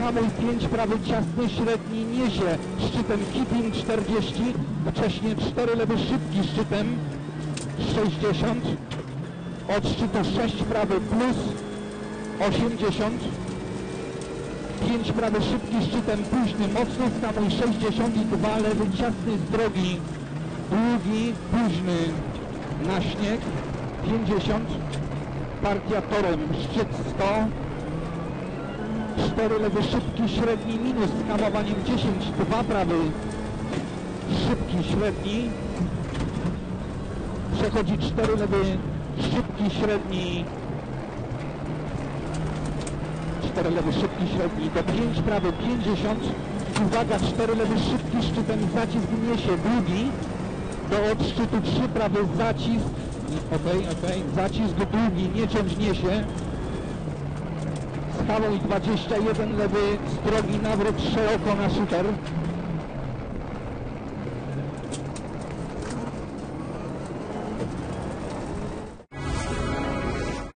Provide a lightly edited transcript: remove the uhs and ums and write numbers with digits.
hamuj 5, prawy ciasny, średni niesie, szczytem keeping 40, wcześniej 4, lewy szybki szczytem 60, od szczytu 6, prawy plus 80, 5, prawy szybki szczytem późny, mocno skamuj 62, lewy ciasny z drogi, długi, późny na śnieg 50, partia torem, szczyt 100, 4, lewy szybki średni minus z hamowaniem 10, 2, prawy szybki średni, przechodzi 4, lewy szybki średni, 4, lewy szybki średni do 5, prawy 50, uwaga, 4, lewy szybki szczytem zacisk niesie, długi, do od szczytu 3, prawy zacisk, zacisk długi, nie ciąć niesie, z hamuj 21, lewy z drogi nawrót szeroko na szuter.